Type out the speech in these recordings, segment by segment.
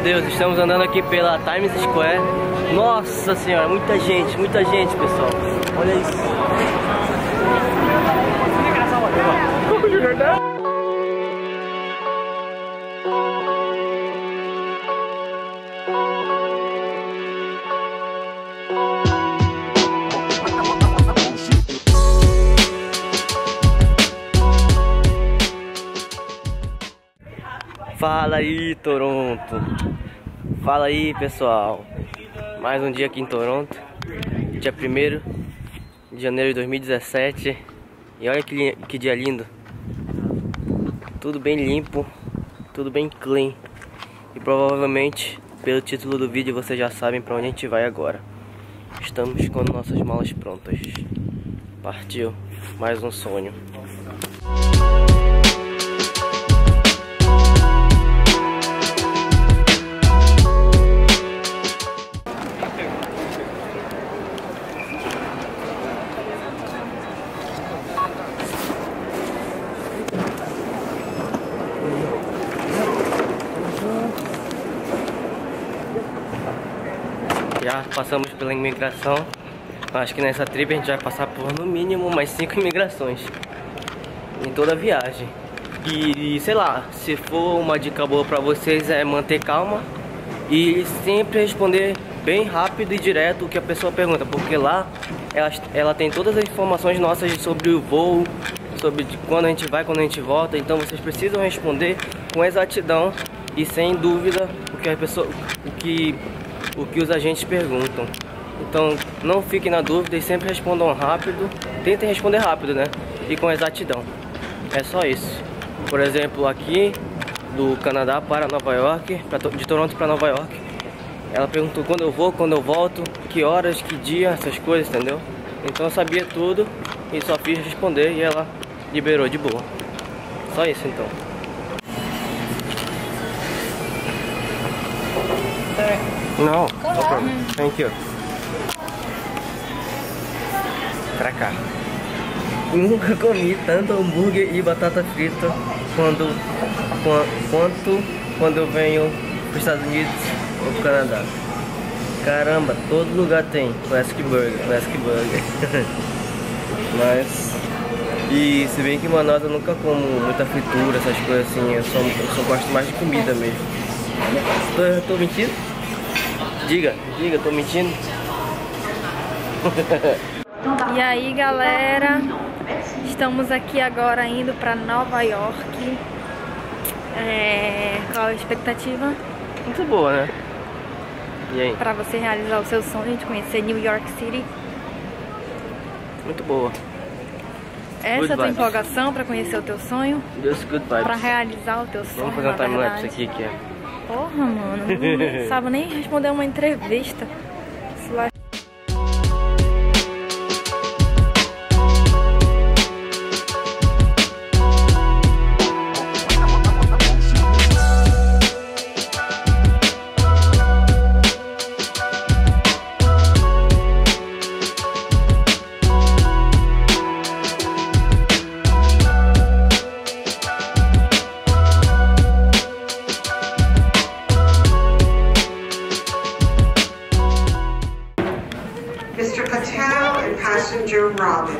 Deus, estamos andando aqui pela Times Square. Nossa senhora, muita gente, pessoal. Olha isso. Fala aí, Toronto. Fala aí, pessoal. Mais um dia aqui em Toronto. Dia 1º de janeiro de 2017. E olha que dia lindo. Tudo bem limpo, tudo bem clean. E provavelmente, pelo título do vídeo, vocês já sabem pra onde a gente vai agora. Estamos com nossas malas prontas. Partiu mais um sonho. Já passamos pela imigração. Acho que nessa trip a gente vai passar por no mínimo mais 5 imigrações em toda a viagem. E sei lá, se for uma dica boa pra vocês é manter calma e sempre responder bem rápido e direto o que a pessoa pergunta, porque lá ela tem todas as informações nossas sobre o voo, sobre quando a gente vai, quando a gente volta. Então vocês precisam responder com exatidão e sem dúvida o que os agentes perguntam. Então não fiquem na dúvida e sempre respondam rápido. Tentem responder rápido, né? E com exatidão. É só isso. Por exemplo, aqui do Canadá para Nova York, de Toronto para Nova York, ela perguntou quando eu vou, quando eu volto, que horas, que dia, essas coisas, entendeu? Então eu sabia tudo e só fiz responder e ela liberou de boa. Só isso então. Não, no problem. Thank you. Pra cá. Nunca comi tanto hambúrguer e batata frita quanto quando eu venho para os Estados Unidos ou pro Canadá. Caramba, todo lugar tem Classic Burger. Mas, e se bem que em Manaus eu nunca como muita fritura, essas coisas assim, eu só gosto mais de comida mesmo. Tô mentindo? Diga, tô mentindo? E aí, galera, estamos aqui agora indo pra Nova York. Qual a expectativa? Muito boa, né? E aí? Pra você realizar o seu sonho de conhecer New York City. Muito boa. Essa é a tua empolgação pra conhecer o teu sonho? Just good vibes. Pra realizar o teu sonho. Vamos fazer um timelapse aqui que é. Porra, mano, não sabe nem responder uma entrevista. Mr. Patel and passenger Robin.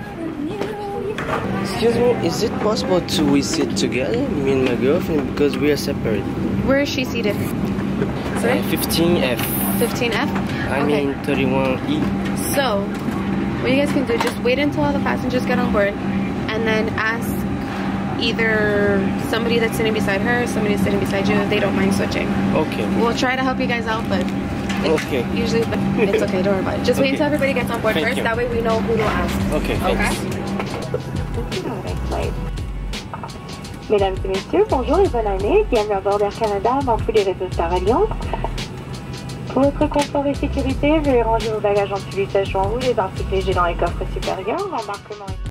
Excuse me, is it possible we sit together, me and my girlfriend, because we are separate? Where is she seated? Sorry? 15F. 15F? I mean 31E. So, what you guys can do, just wait until all the passengers get on board and then ask either somebody that's sitting beside her or somebody that's sitting beside you if they don't mind switching. Okay. We'll try to help you guys out, but okay. Usually it's okay, don't worry about it. Just wait until everybody gets on board first, that way we know who to ask. Okay, thanks. Mesdames et messieurs, bonjour et bonne année. Bienvenue à bord d'Air Canada, avant tous les réseaux Star Alliance. Pour votre confort et sécurité, veuillez ranger vos bagages en dessous du siège en haut, les articles légers dans les coffres supérieurs. L'embarquement est...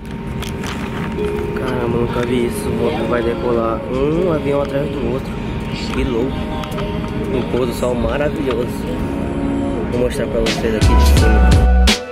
Caramba, nunca vi isso. Vai decolar um avião atrás do outro. Que louco. Um pôr do sol maravilhoso. Vou mostrar pra vocês aqui de cima.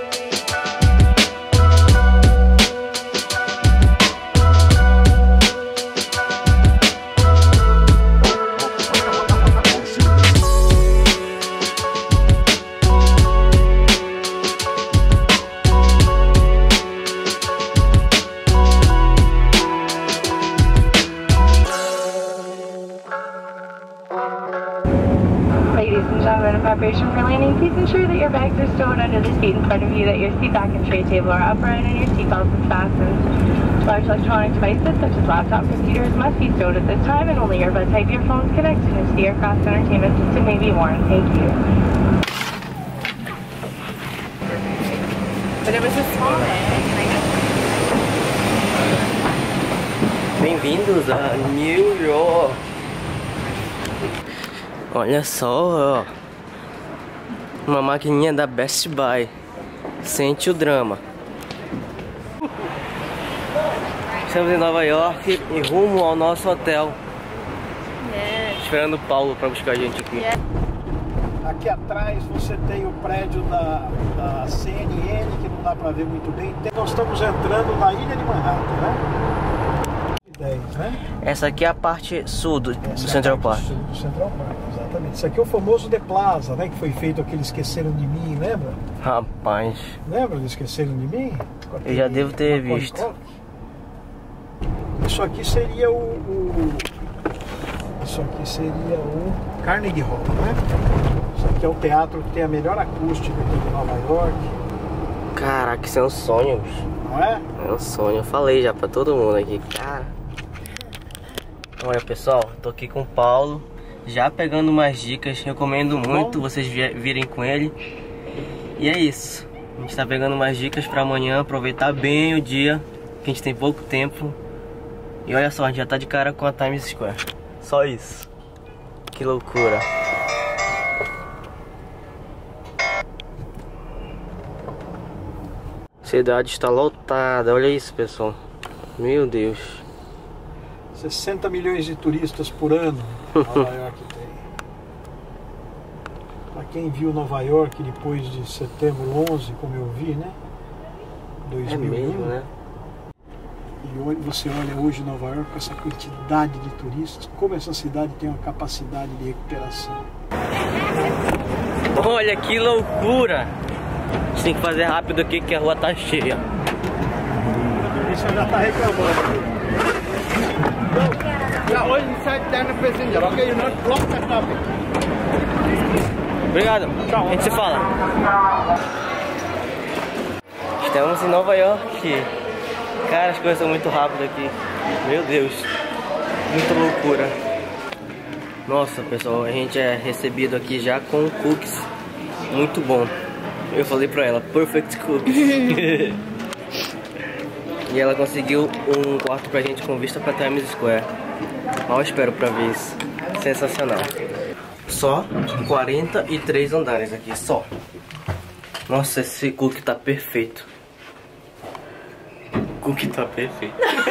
Preparation for landing, please ensure that your bags are stowed under the seat in front of you, that your seat back and tray table are upright, and your seatbelt is fastened. Large electronic devices such as laptop computers must be stowed at this time, and only earbud type earphones connected to the aircraft's entertainment system may be worn. Thank you. But it was a small bag. Bem-vindos a New York. Olha só, ó. Uma maquininha da Best Buy. Sente o drama. Estamos em Nova York e rumo ao nosso hotel. Esperando o Paulo para buscar a gente aqui. Aqui atrás você tem o prédio da CNN, que não dá para ver muito bem. Nós estamos entrando na ilha de Manhattan, né? 10, né? Essa aqui é a parte sul do Central Park. Do Central Park, exatamente. Isso aqui é o famoso The Plaza, né? Que foi feito aquele Esqueceram de Mim, lembra? Rapaz. Lembra do Esqueceram de Mim? Eu já devo ter visto. Isso aqui seria Isso aqui seria o Carnegie Hall, né? Isso aqui é o teatro que tem a melhor acústica aqui de Nova York. Caraca, isso é um sonho, bicho. Não é? É um sonho, eu falei já pra todo mundo aqui, cara. Olha pessoal, tô aqui com o Paulo, já pegando umas dicas, recomendo muito vocês virem com ele. E é isso, a gente tá pegando umas dicas pra amanhã, aproveitar bem o dia, que a gente tem pouco tempo. E olha só, a gente já tá de cara com a Times Square. Só isso. Que loucura. A cidade está lotada, olha isso pessoal. Meu Deus. 60 milhões de turistas por ano Nova York tem. Para quem viu Nova York depois de setembro 11, como eu vi, né? 2001. É mesmo, né? E você olha hoje Nova York com essa quantidade de turistas, como essa cidade tem uma capacidade de recuperação. Olha que loucura! A gente tem que fazer rápido aqui que a rua tá cheia. Isso já tá reclamando. Obrigado, a gente se fala. Estamos em Nova York. Cara, as coisas são muito rápidas aqui. Meu Deus, muita loucura. Nossa pessoal, a gente é recebido aqui já com cookies. Muito bom. Eu falei pra ela, perfect cookies. E ela conseguiu um quarto pra gente com vista pra Times Square. Mal espero pra ver isso. Sensacional. Só 43 andares aqui, só. Nossa, esse cookie tá perfeito. O cookie tá perfeito.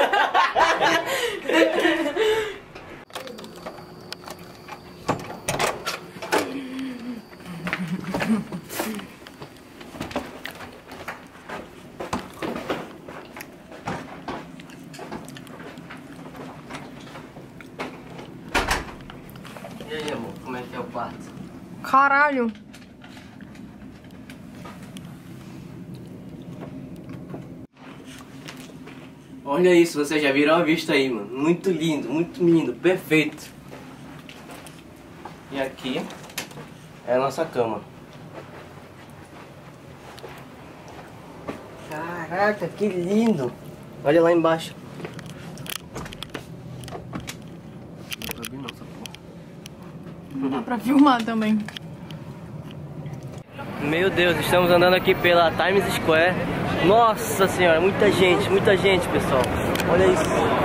E aí, amor, como é que é o quarto? Caralho. Olha isso, vocês já viram a vista aí, mano. Muito lindo, perfeito. E aqui é a nossa cama. Caraca, que lindo. Olha lá embaixo. Dá pra filmar também. Meu Deus, estamos andando aqui pela Times Square. Nossa senhora, muita gente pessoal. Olha isso.